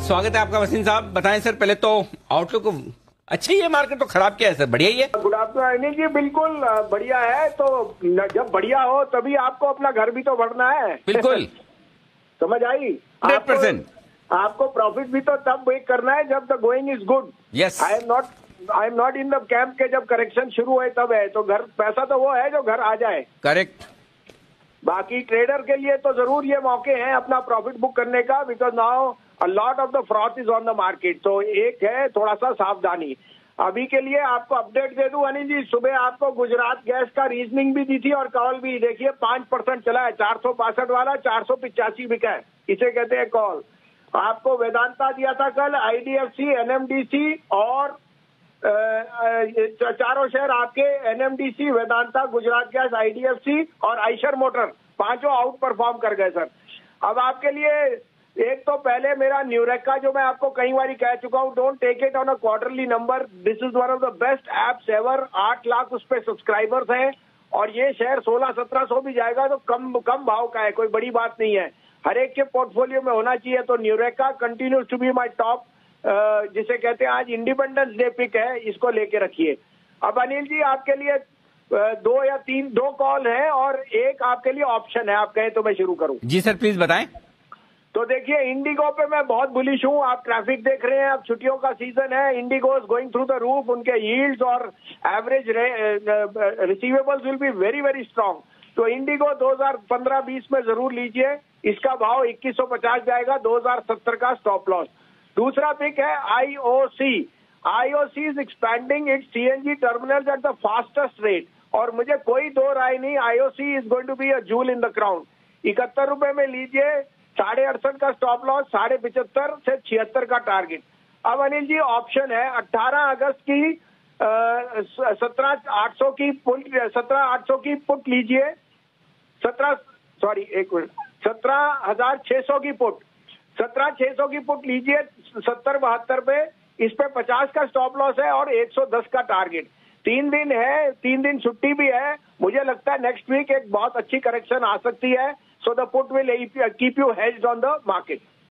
स्वागत है आपका वसीम साहब। बताएं सर, पहले तो आउटलुक अच्छी ही है, मार्केट तो खराब क्या है सर, बढ़िया ही है? गुड आफ्टरनून अनिल जी, बिल्कुल बढ़िया है। तो जब बढ़िया हो तभी आपको अपना घर भी तो भरना है। बिल्कुल समझ आई? 100%। आपको प्रॉफिट भी तो तब वेट करना है जब the going is good. Yes, I am not in the camp के जब करेक्शन शुरू है तब है। तो घर पैसा तो वो है जो घर आ जाए। करेक्ट। बाकी ट्रेडर के लिए तो जरूर ये मौके हैं अपना प्रॉफिट बुक करने का, because now a lot of the fraud is on the market. तो एक है थोड़ा सा सावधानी। अभी के लिए आपको अपडेट दे दूं अनिल जी, सुबह आपको गुजरात गैस का रीजनिंग भी दी थी और कॉल भी। देखिए 5% चला है, 462 वाला 485 बिका है, इसे कहते हैं कॉल। आपको वेदांता दिया था कल, आईडीएफसी, एनएमडीसी और चारों शेयर आपके, NMDC, Vedanta, Gujarat gas, IDFC और आइशर मोटर, पांचों आउट परफॉर्म कर गए सर। अब आपके लिए एक तो पहले मेरा न्यूरेका, जो मैं आपको कई बार कह चुका हूं, don't take it on a quarterly number, this is one of the best apps ever. 8 lakh उस पर सब्सक्राइबर्स हैं और ये शेयर 1600-1700 भी जाएगा तो कम भाव का है, कोई बड़ी बात नहीं है। हर एक के पोर्टफोलियो में होना चाहिए। तो Nureca continues to be my top, जिसे कहते हैं आज इंडिपेंडेंस डे पिक है, इसको लेके रखिए। अब अनिल जी आपके लिए 2 कॉल है और एक आपके लिए ऑप्शन है, आप कहें तो मैं शुरू करूं? जी सर, प्लीज बताएं। तो देखिए इंडिगो पे मैं बहुत बुलिश हूं। आप ट्रैफिक देख रहे हैं, अब छुट्टियों का सीजन है, IndiGo is going through the roof. उनके यील्ड्स और average receivables will be very very strong. तो इंडिगो 2015-20 में जरूर लीजिए, इसका भाव 2150 जाएगा, 2070 का स्टॉप लॉस। दूसरा पिक है IOC. IOC is expanding its CNG terminals at the fastest rate और मुझे कोई दो राय नहीं, IOC is going to be a jewel in the crown. 71 रुपए में लीजिए, 68.5 का स्टॉप लॉस, 75.5 से 76 का टारगेट। अब अनिल जी ऑप्शन है 18 अगस्त की 17,800 की पुट लीजिए, 17,600 की पुट, 17,600 की पुट लीजिए 70-72 पे। इस पे 50 का स्टॉप लॉस है और 110 का टारगेट। 3 दिन है, 3 दिन छुट्टी भी है। मुझे लगता है नेक्स्ट वीक एक बहुत अच्छी करेक्शन आ सकती है। So the put will keep you hedged on the market.